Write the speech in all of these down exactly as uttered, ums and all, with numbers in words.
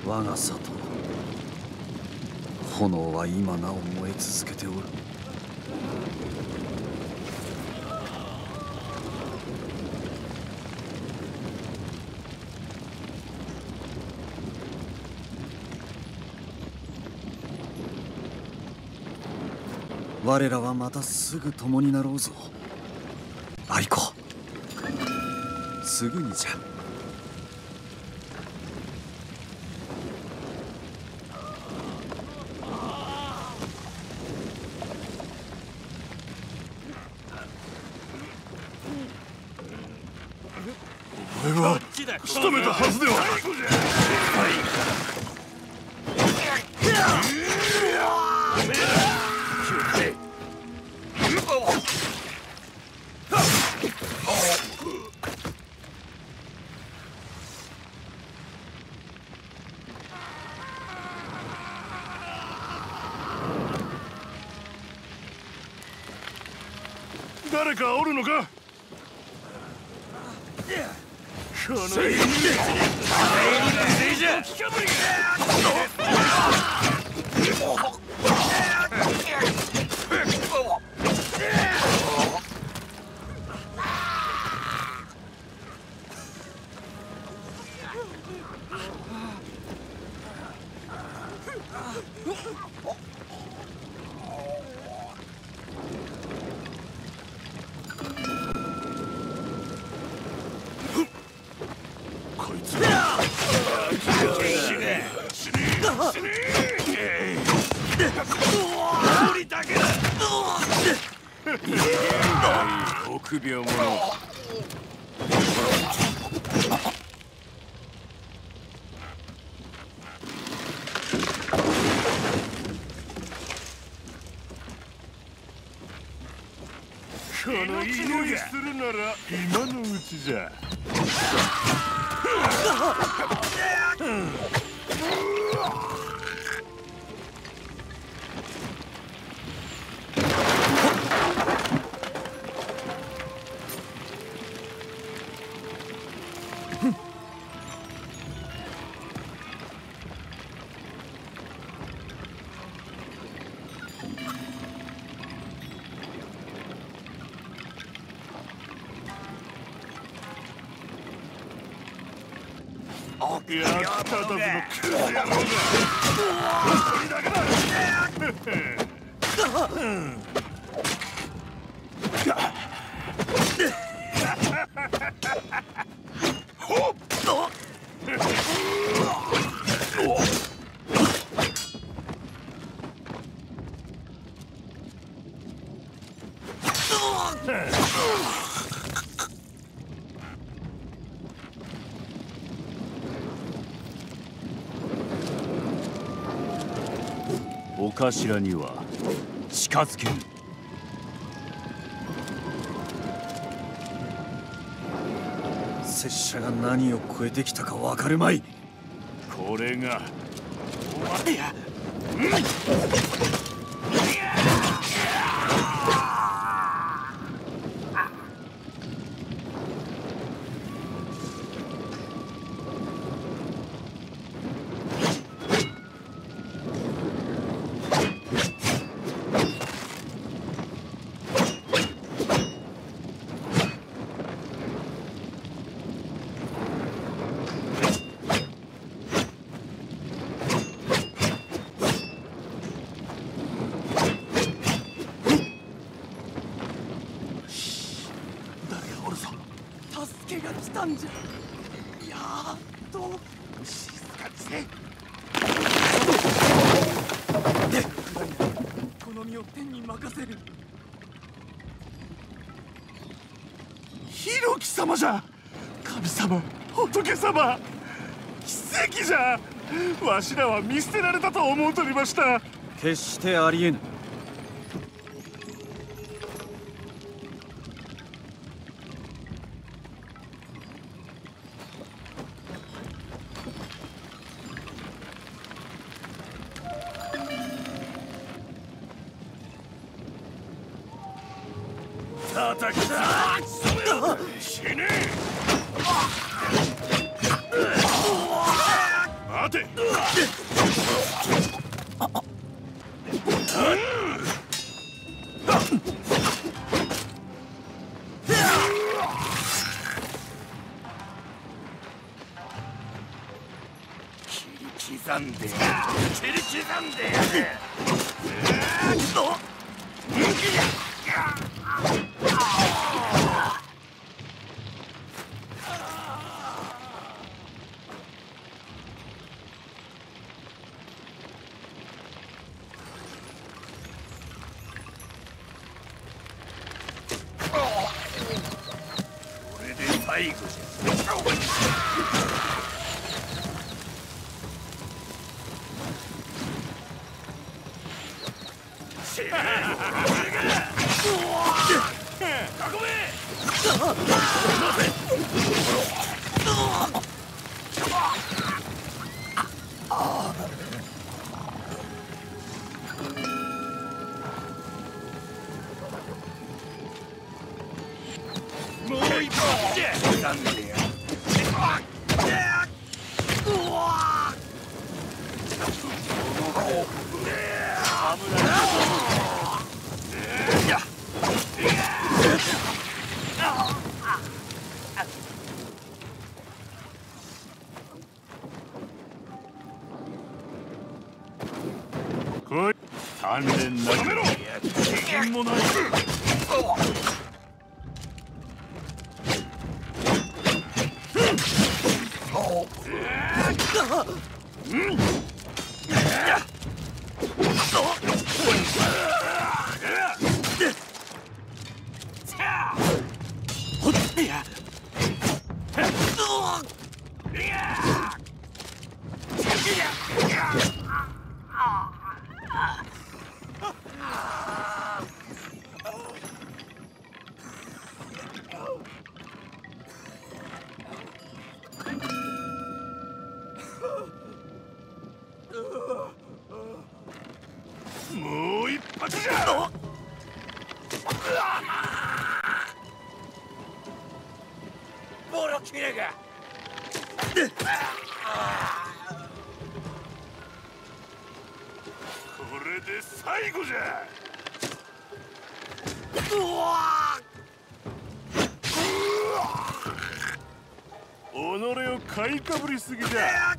我が里、炎は今なお燃え続けておる。我らはまたすぐ共になろうぞ。愛子、すぐにじゃ。 お前は仕留めたはずでは。誰かおるのか。このいいこいつ臆病者。この犬にするなら今のうちじゃ。やっただぞのクズ野郎が。一人だけだ。ほっ。お頭には近づけぬ。 拙者が何を超えてきたか分かるまい。 これがお前や。 助けが来たんじゃ。やっと静かにせ。で、この身を天に任せる。 ヒロキ様じゃ。神様、仏様、奇跡じゃ。わしらは見捨てられたと思うとりました。 決してありえぬ。 叩きつ死ね。待て。 ぜ。切り刻んで切り刻んでやる。これで最後じゃ。もう一発じゃ。なんでや。来い。鍛錬なめろ。危険もない。もう一発じゃ。ボロキレが。これで最後じゃ。己を買いかぶりすぎじゃ。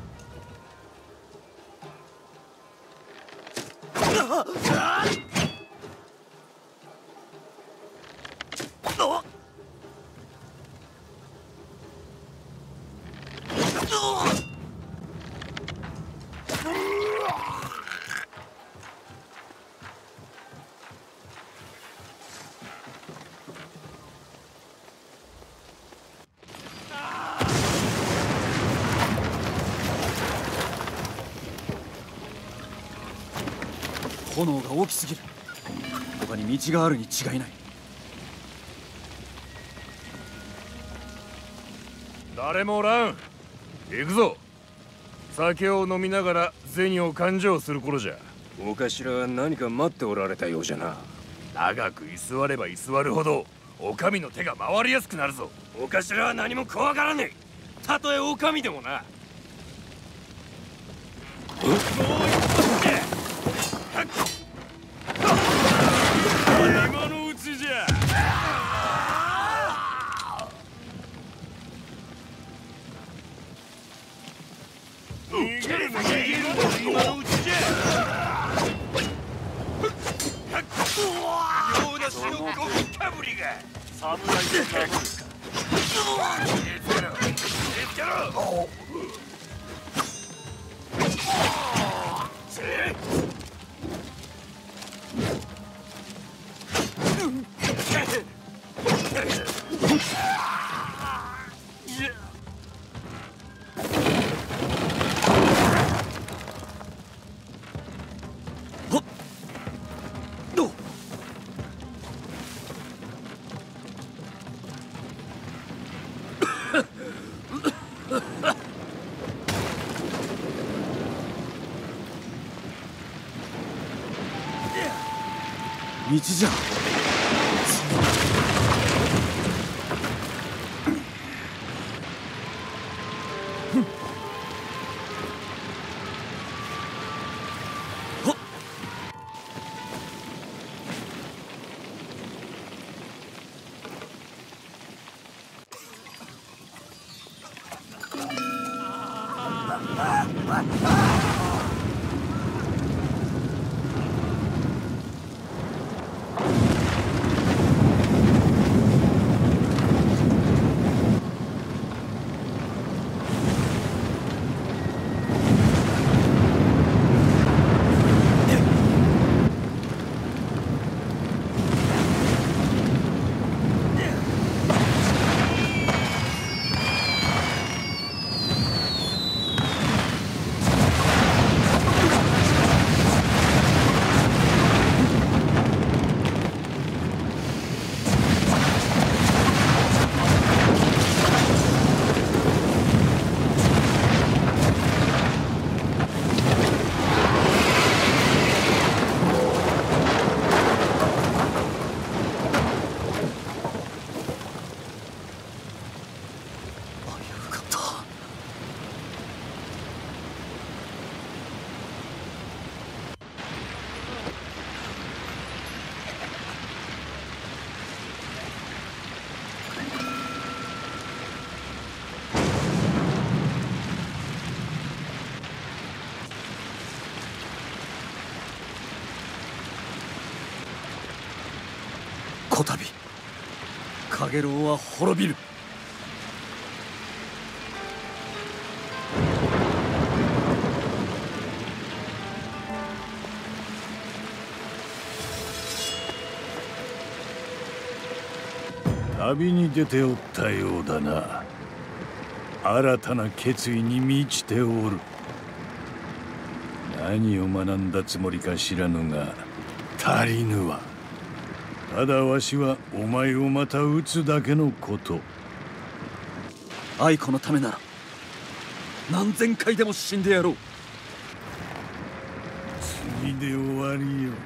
炎が大きすぎる。他に道があるに違いない。 誰もおらん。行くぞ。酒を飲みながら銭を勘定する頃じゃ。 お頭は何か待っておられたようじゃな。 長く居座れば居座るほどお上の手が回りやすくなるぞ。 お頭は何も怖がらねえ。たとえ狼でもな。 もう一発じゃ。今のうちじゃ。逃げる逃げる今のうちじゃ。妙な死のゴミかぶりが。侍でなるか。手つけろ手つけろ。 道じゃ。 こたびカゲロウは滅びる。 旅に出ておったようだな。新たな決意に満ちておる。何を学んだつもりか知らぬが足りぬわ。ただわしはお前をまた撃つだけのこと。 愛子のためなら何千回でも死んでやろう。 次で終わりよ。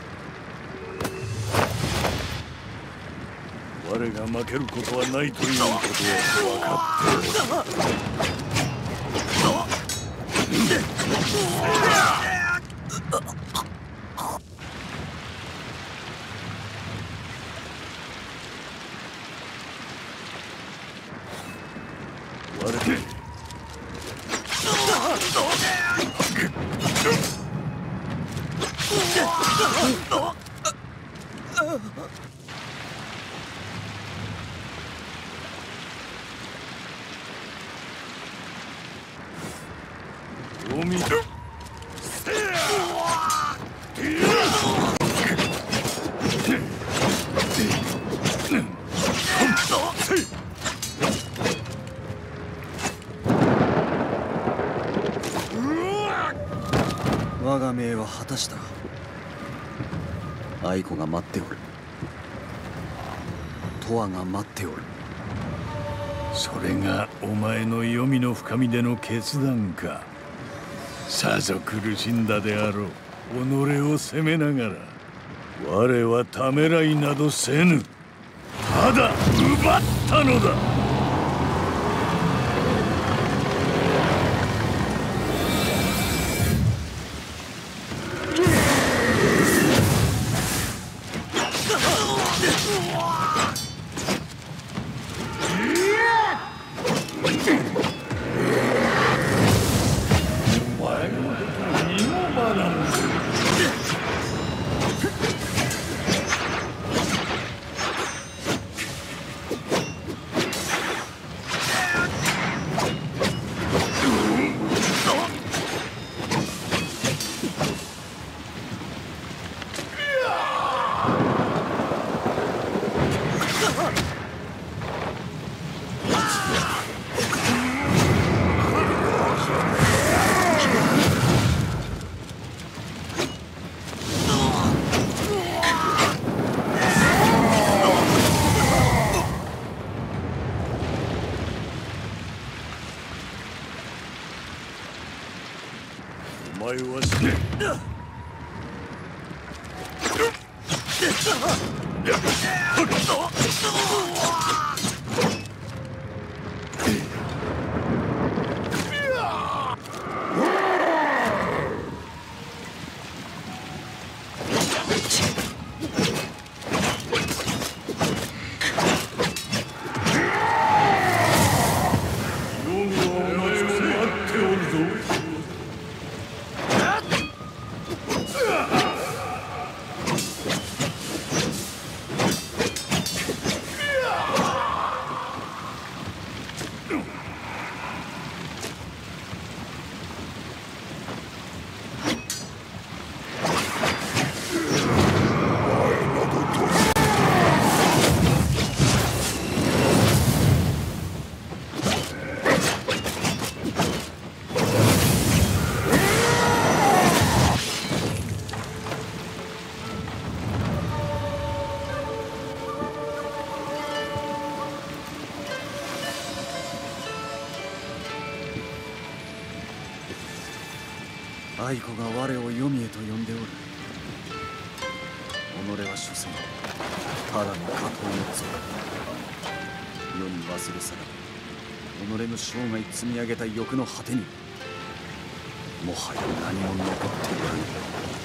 我が負けることはないということは分かっておる。Yomi。 我が命は果たした。愛子が待っておる。永遠が待っておる。 それがお前の黄泉の深みでの決断か。さぞ苦しんだであろう。己を責めながら我はためらいなどせぬ。ただ奪ったのだ。お前は死ね。ヨミはお前を待っておるぞ。 愛子が我を黄泉へと呼んでおる。己は所詮ただの下等の像。世に忘れ去られ己の生涯積み上げた欲の果てにもはや何も残っておらぬ。